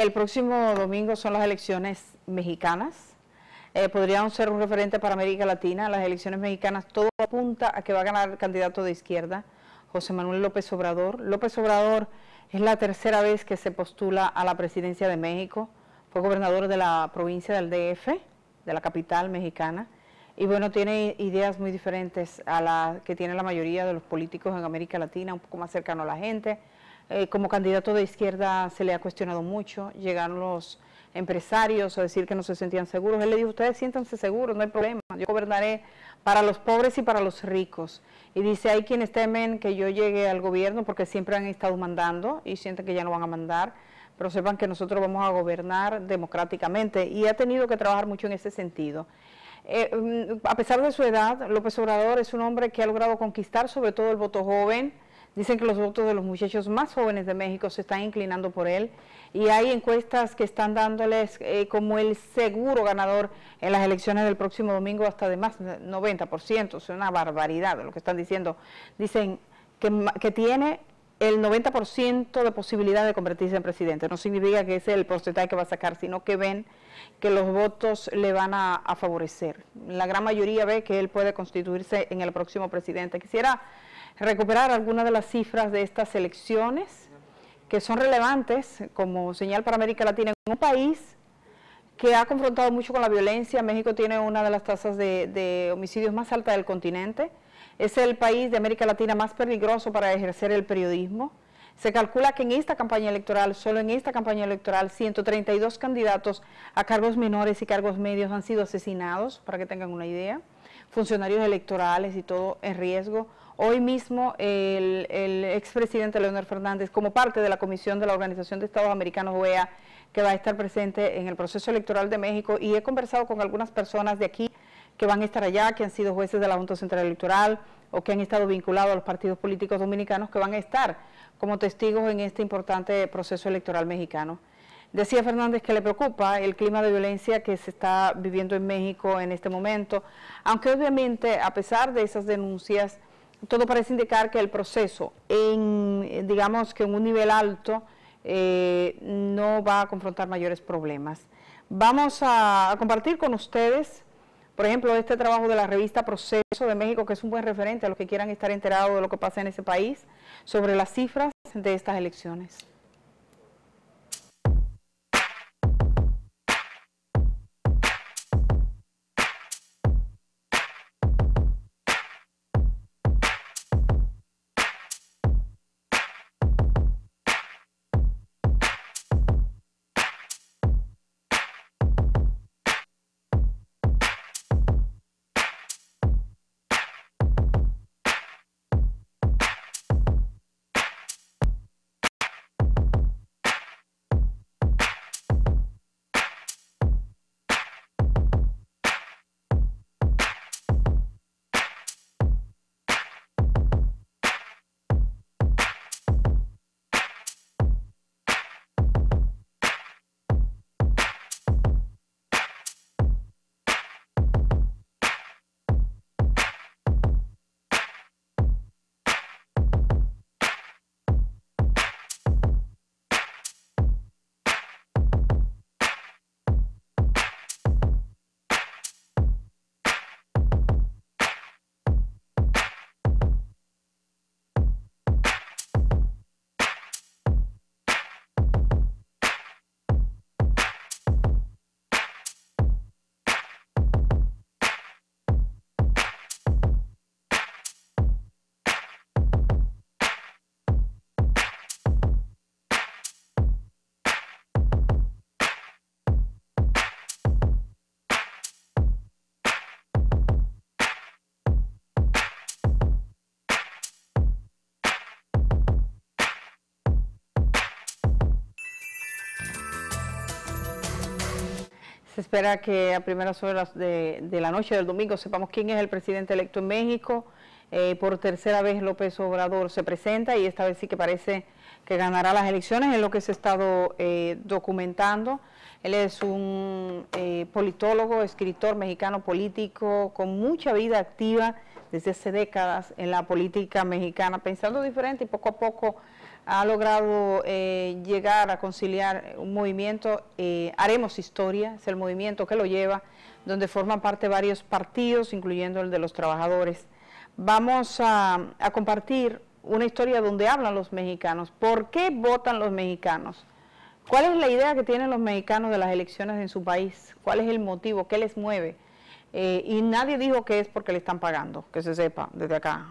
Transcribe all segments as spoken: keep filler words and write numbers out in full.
El próximo domingo son las elecciones mexicanas. Eh, podrían ser un referente para América Latina. Las elecciones mexicanas, todo apunta a que va a ganar el candidato de izquierda, José Manuel López Obrador. López Obrador es la tercera vez que se postula a la presidencia de México. Fue gobernador de la provincia del D F, de la capital mexicana. Y bueno, tiene ideas muy diferentes a las que tiene la mayoría de los políticos en América Latina, un poco más cercano a la gente. Eh, como candidato de izquierda se le ha cuestionado mucho. Llegaron los empresarios a decir que no se sentían seguros. Él le dijo, ustedes siéntanse seguros, no hay problema, yo gobernaré para los pobres y para los ricos. Y dice, hay quienes temen que yo llegue al gobierno porque siempre han estado mandando y sienten que ya no van a mandar, pero sepan que nosotros vamos a gobernar democráticamente, y ha tenido que trabajar mucho en ese sentido. Eh, a pesar de su edad, López Obrador es un hombre que ha logrado conquistar sobre todo el voto joven. Dicen que los votos de los muchachos más jóvenes de México se están inclinando por él, y hay encuestas que están dándoles eh, como el seguro ganador en las elecciones del próximo domingo hasta de más del noventa por ciento, es una barbaridad lo que están diciendo. Dicen que, que tiene el noventa por ciento de posibilidad de convertirse en presidente. No significa que ese es el porcentaje que va a sacar, sino que ven que los votos le van a, a favorecer. La gran mayoría ve que él puede constituirse en el próximo presidente. Quisiera recuperar algunas de las cifras de estas elecciones que son relevantes como señal para América Latina. En un país que ha confrontado mucho con la violencia, México tiene una de las tasas de, de homicidios más altas del continente. Es el país de América Latina más peligroso para ejercer el periodismo. Se calcula que en esta campaña electoral, solo en esta campaña electoral, ciento treinta y dos candidatos a cargos menores y cargos medios han sido asesinados, para que tengan una idea. Funcionarios electorales y todo en riesgo. Hoy mismo el, el expresidente Leonel Fernández, como parte de la Comisión de la Organización de Estados Americanos, O E A, que va a estar presente en el proceso electoral de México, y he conversado con algunas personas de aquí que van a estar allá, que han sido jueces de la Junta Central Electoral o que han estado vinculados a los partidos políticos dominicanos, que van a estar como testigos en este importante proceso electoral mexicano. Decía Fernández que le preocupa el clima de violencia que se está viviendo en México en este momento, aunque obviamente a pesar de esas denuncias, todo parece indicar que el proceso, en, digamos que en un nivel alto, eh, no va a confrontar mayores problemas. Vamos a, a compartir con ustedes, por ejemplo, este trabajo de la revista Proceso de México, que es un buen referente a los que quieran estar enterados de lo que pasa en ese país, sobre las cifras de estas elecciones. Se espera que a primeras horas de, de la noche del domingo sepamos quién es el presidente electo en México. Eh, por tercera vez López Obrador se presenta, y esta vez sí que parece que ganará las elecciones, en lo que se ha estado eh, documentando. Él es un eh, politólogo, escritor mexicano, político, con mucha vida activa desde hace décadas en la política mexicana, pensando diferente y poco a poco ha logrado eh, llegar a conciliar un movimiento, eh, Haremos Historia, es el movimiento que lo lleva, donde forman parte varios partidos, incluyendo el de los trabajadores. Vamos a, a compartir una historia donde hablan los mexicanos. ¿Por qué votan los mexicanos? ¿Cuál es la idea que tienen los mexicanos de las elecciones en su país? ¿Cuál es el motivo? ¿Qué les mueve? Eh, y nadie dijo que es porque le están pagando, que se sepa desde acá.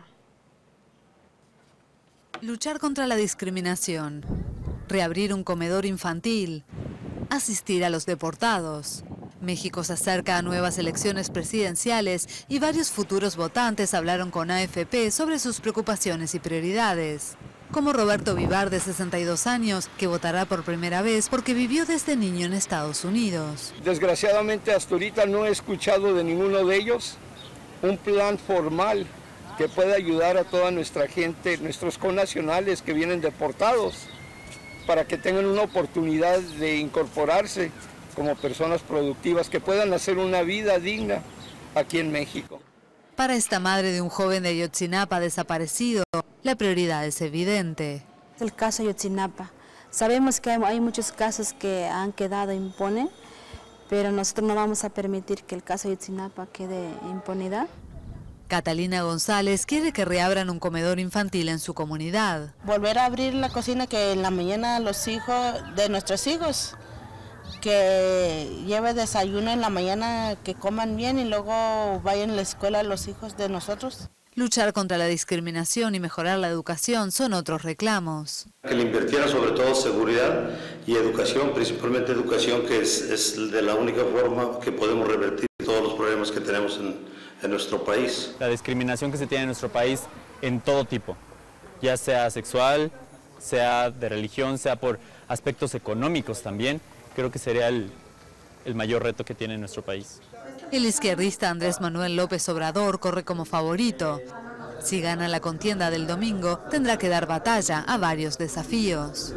Luchar contra la discriminación, reabrir un comedor infantil, asistir a los deportados. México se acerca a nuevas elecciones presidenciales y varios futuros votantes hablaron con A F P sobre sus preocupaciones y prioridades. Como Roberto Vivar, de sesenta y dos años, que votará por primera vez porque vivió desde niño en Estados Unidos. Desgraciadamente hasta ahorita no he escuchado de ninguno de ellos un plan formal que pueda ayudar a toda nuestra gente, nuestros connacionales que vienen deportados, para que tengan una oportunidad de incorporarse como personas productivas, que puedan hacer una vida digna aquí en México. Para esta madre de un joven de Ayotzinapa desaparecido, la prioridad es evidente. El caso Ayotzinapa. Sabemos que hay muchos casos que han quedado impunes, pero nosotros no vamos a permitir que el caso Ayotzinapa quede impunidad. Catalina González quiere que reabran un comedor infantil en su comunidad. Volver a abrir la cocina, que en la mañana los hijos de nuestros hijos, que lleve desayuno en la mañana, que coman bien y luego vayan a la escuela los hijos de nosotros. Luchar contra la discriminación y mejorar la educación son otros reclamos. Que le invirtiera sobre todo seguridad y educación, principalmente educación, que es, es de la única forma que podemos revertir todos los problemas que tenemos en, en nuestro país. La discriminación que se tiene en nuestro país en todo tipo, ya sea sexual, sea de religión, sea por aspectos económicos también, creo que sería el, el mayor reto que tiene nuestro país. El izquierdista Andrés Manuel López Obrador corre como favorito. Si gana la contienda del domingo, tendrá que dar batalla a varios desafíos.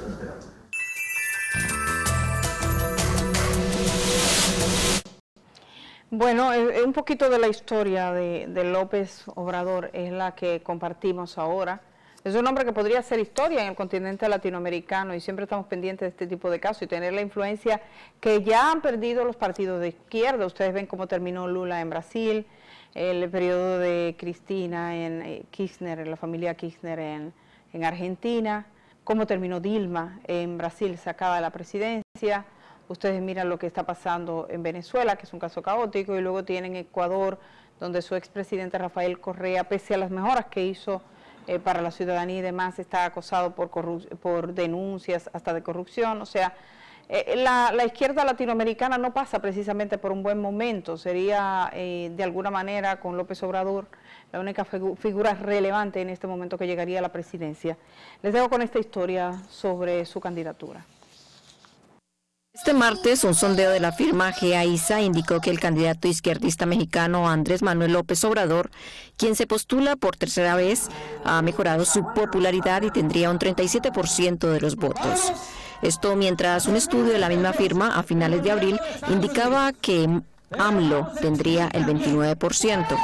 Bueno, eh, un poquito de la historia de, de López Obrador es la que compartimos ahora. Es un hombre que podría hacer historia en el continente latinoamericano y siempre estamos pendientes de este tipo de casos y tener la influencia que ya han perdido los partidos de izquierda. Ustedes ven cómo terminó Lula en Brasil, el periodo de Cristina en eh, Kirchner, en la familia Kirchner en, en Argentina, cómo terminó Dilma en Brasil sacada de la presidencia. Ustedes miran lo que está pasando en Venezuela, que es un caso caótico, y luego tienen Ecuador, donde su expresidente Rafael Correa, pese a las mejoras que hizo Eh, para la ciudadanía y demás, está acosado por, por denuncias hasta de corrupción. O sea, eh, la, la izquierda latinoamericana no pasa precisamente por un buen momento. Sería, eh, de alguna manera, con López Obrador, la única figu figura relevante en este momento que llegaría a la presidencia. Les dejo con esta historia sobre su candidatura. Este martes, un sondeo de la firma G A I S A indicó que el candidato izquierdista mexicano Andrés Manuel López Obrador, quien se postula por tercera vez, ha mejorado su popularidad y tendría un treinta y siete por ciento de los votos. Esto mientras un estudio de la misma firma a finales de abril indicaba que AMLO tendría el veintinueve por ciento.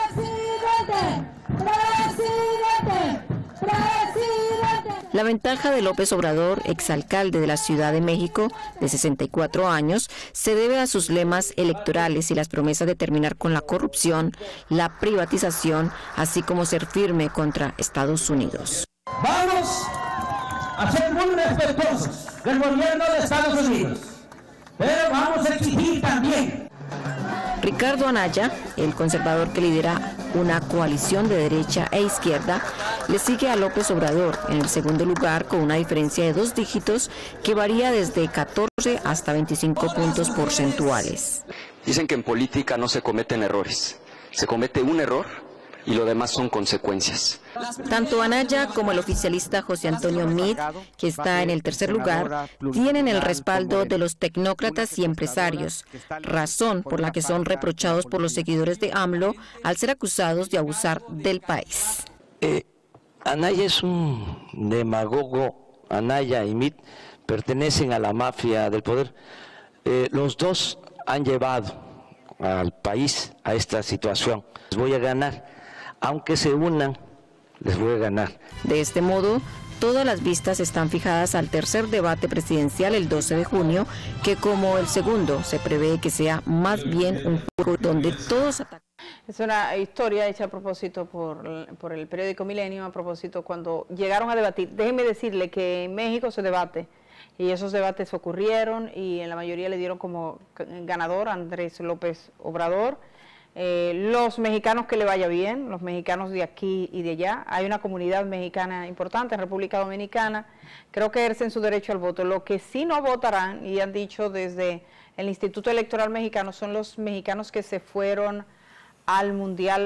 La ventaja de López Obrador, exalcalde de la Ciudad de México, de sesenta y cuatro años, se debe a sus lemas electorales y las promesas de terminar con la corrupción, la privatización, así como ser firme contra Estados Unidos. Vamos a ser muy respetuosos del gobierno de Estados Unidos, pero vamos a exigir también. Ricardo Anaya, el conservador que lidera una coalición de derecha e izquierda, le sigue a López Obrador en el segundo lugar con una diferencia de dos dígitos que varía desde catorce hasta veinticinco puntos porcentuales. Dicen que en política no se cometen errores, se comete un error y lo demás son consecuencias. Tanto Anaya como el oficialista José Antonio Meade, que está en el tercer lugar, tienen el respaldo de los tecnócratas y empresarios, razón por la que son reprochados por los seguidores de AMLO al ser acusados de abusar del país. Eh, Anaya es un demagogo. Anaya y Meade pertenecen a la mafia del poder. Eh, los dos han llevado al país a esta situación. Les voy a ganar. Aunque se unan, les voy a ganar. De este modo, todas las vistas están fijadas al tercer debate presidencial el doce de junio, que como el segundo se prevé que sea más bien un juego donde todos atacan. Es una historia hecha a propósito por, por el periódico Milenio, a propósito cuando llegaron a debatir. Déjenme decirle que en México se debate y esos debates ocurrieron y en la mayoría le dieron como ganador a Andrés López Obrador. Eh, los mexicanos que le vaya bien, los mexicanos de aquí y de allá. Hay una comunidad mexicana importante en República Dominicana, creo que ejercen su derecho al voto. Lo que sí no votarán, y han dicho desde el Instituto Electoral Mexicano, son los mexicanos que se fueron al Mundial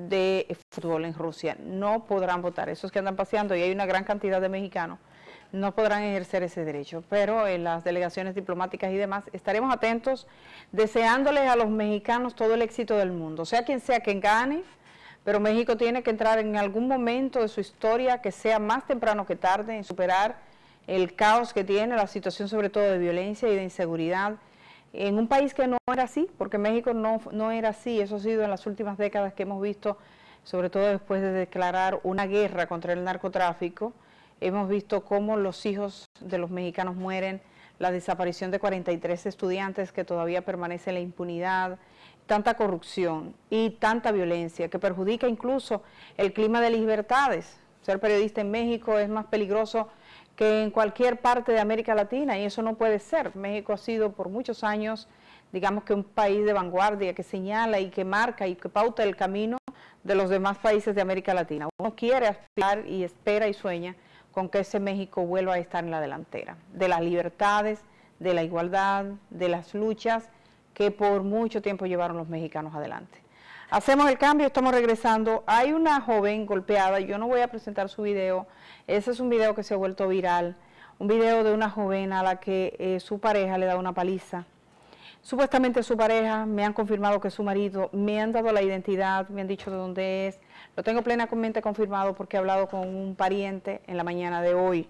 de Fútbol en Rusia. No podrán votar, esos que andan paseando, y hay una gran cantidad de mexicanos, no podrán ejercer ese derecho, pero en las delegaciones diplomáticas y demás estaremos atentos, deseándoles a los mexicanos todo el éxito del mundo, sea quien sea quien gane, pero México tiene que entrar en algún momento de su historia, que sea más temprano que tarde, en superar el caos que tiene, la situación sobre todo de violencia y de inseguridad, en un país que no era así, porque México no, no era así. Eso ha sido en las últimas décadas que hemos visto, sobre todo después de declarar una guerra contra el narcotráfico. Hemos visto cómo los hijos de los mexicanos mueren, la desaparición de cuarenta y tres estudiantes que todavía permanece en la impunidad, tanta corrupción y tanta violencia que perjudica incluso el clima de libertades. Ser periodista en México es más peligroso que en cualquier parte de América Latina y eso no puede ser. México ha sido por muchos años, digamos que un país de vanguardia que señala y que marca y que pauta el camino de los demás países de América Latina. Uno quiere aspirar y espera y sueña con que ese México vuelva a estar en la delantera, de las libertades, de la igualdad, de las luchas que por mucho tiempo llevaron los mexicanos adelante. Hacemos el cambio, estamos regresando. Hay una joven golpeada, yo no voy a presentar su video, ese es un video que se ha vuelto viral, un video de una joven a la que eh, su pareja le da una paliza. Supuestamente su pareja, me han confirmado que es su marido, me han dado la identidad, me han dicho de dónde es, lo tengo plenamente confirmado porque he hablado con un pariente en la mañana de hoy.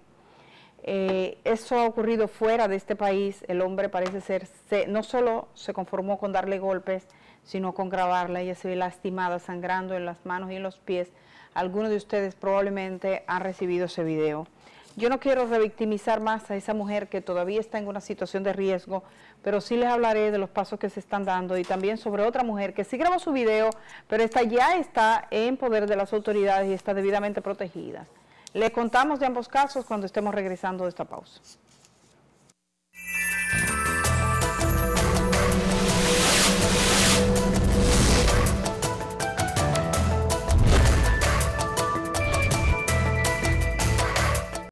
Eh, eso ha ocurrido fuera de este país, el hombre parece ser, se, no solo se conformó con darle golpes, sino con grabarla, ella se ve lastimada, sangrando en las manos y en los pies. Algunos de ustedes probablemente han recibido ese video. Yo no quiero revictimizar más a esa mujer que todavía está en una situación de riesgo, pero sí les hablaré de los pasos que se están dando y también sobre otra mujer que sí grabó su video, pero esta ya está en poder de las autoridades y está debidamente protegida. Le contamos de ambos casos cuando estemos regresando de esta pausa.